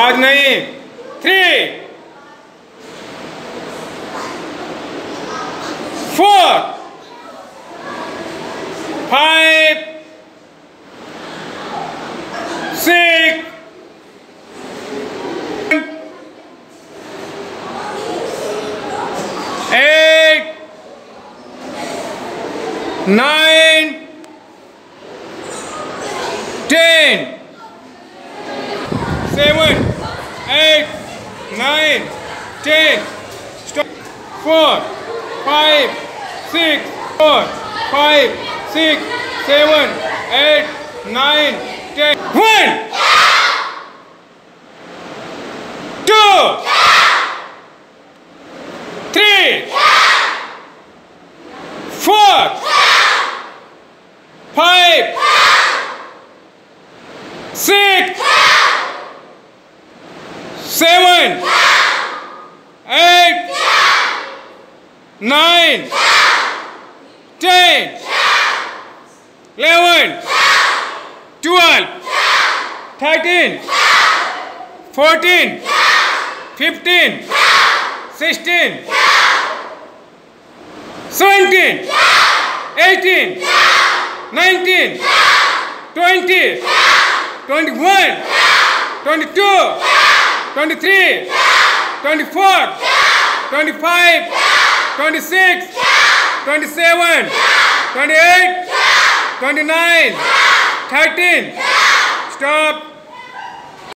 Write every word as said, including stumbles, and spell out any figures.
आवाज नहीं. Three. Four. Five. Six. Eight. Nine. Ten. Seven. Eight. Nine. Ten. Stop. Four. Five. Six. Four. Five. Six. Seven. Eight. Nine. Ten. One. Two. Three. Four. Five. Six. Seven. Eight. Nine. Ten. Eleven. Twelve. Thirteen. Fourteen. Fifteen. Sixteen. Seventeen. Eighteen. Nineteen. Twenty. Twenty-one. Twenty-two. Twenty-three. Twenty-four. Twenty-five. Twenty-six. Twenty-seven. Twenty-eight. Twenty-nine. Thirteen. Stop.